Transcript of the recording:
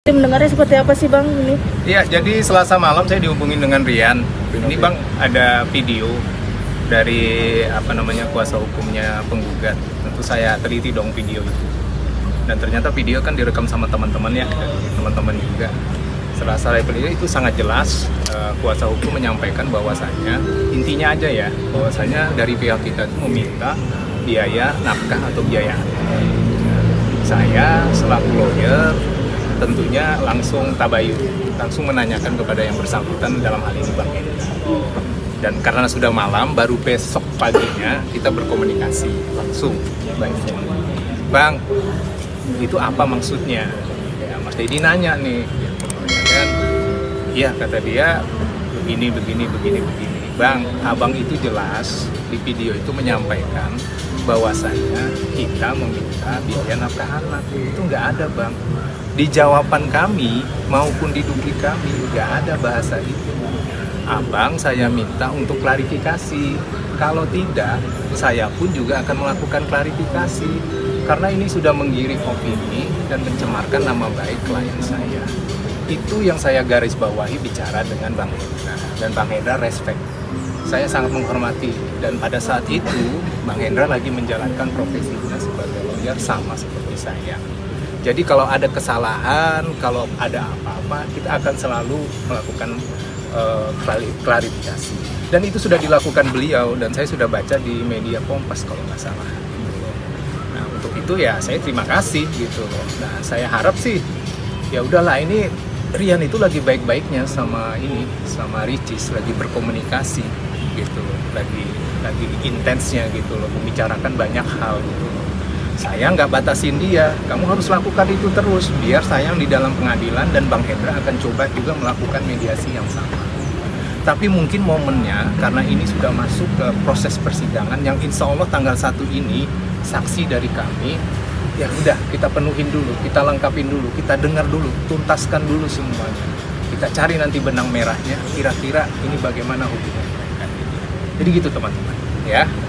Mendengarnya seperti apa sih Bang ini? Iya, jadi Selasa malam saya dihubungin dengan Rian. Ini Bang, ada video dari kuasa hukumnya penggugat. Tentu saya teliti dong video itu. Dan ternyata video kan direkam sama teman-teman ya, teman-teman juga. Setelah saya pelajari itu sangat jelas, kuasa hukum menyampaikan bahwasanya intinya aja ya, bahwasanya dari pihak kita itu meminta biaya nafkah atau biaya. Saya selaku lawyer tentunya langsung tabayun, langsung menanyakan kepada yang bersangkutan, dalam hal ini Bang Hendra. Dan karena sudah malam, baru besok paginya kita berkomunikasi langsung by phone. Bang, itu apa maksudnya? Ya, Mas Dedi nanya nih, ya kan? Iya, kata dia begini. Bang, abang itu jelas di video itu menyampaikan bahwasanya kita meminta biaya nafkah anak. Itu nggak ada Bang. Di jawaban kami maupun di duplik kami nggak ada bahasa itu. Abang saya minta untuk klarifikasi. Kalau tidak, saya pun juga akan melakukan klarifikasi. Karena ini sudah menggiring opini dan mencemarkan nama baik klien saya. Itu yang saya garis bawahi bicara dengan Bang Hendra. Dan Bang Hendra respect. Saya sangat menghormati. Dan pada saat itu, Bang Hendra lagi menjalankan profesinya sebagai lawyer sama seperti saya. Jadi kalau ada kesalahan, kalau ada apa-apa, kita akan selalu melakukan klarifikasi. Dan itu sudah dilakukan beliau, dan saya sudah baca di media Kompas kalau nggak salah. Nah, untuk itu ya saya terima kasih gitu loh. Nah, saya harap sih, ya udahlah, ini Rian itu lagi baik-baiknya sama Ricis, lagi berkomunikasi gitu loh, lagi intensnya gitu loh, membicarakan banyak hal gitu loh. Saya nggak batasin dia, kamu harus lakukan itu terus, biar saya di dalam pengadilan dan Bang Hendra akan coba juga melakukan mediasi yang sama. Tapi mungkin momennya, karena ini sudah masuk ke proses persidangan yang insya Allah tanggal 1 ini, saksi dari kami, ya udah kita penuhin dulu, kita lengkapin dulu, kita dengar dulu, tuntaskan dulu semuanya. Kita cari nanti benang merahnya, kira-kira ini bagaimana hubungan mereka. Jadi gitu teman-teman, ya.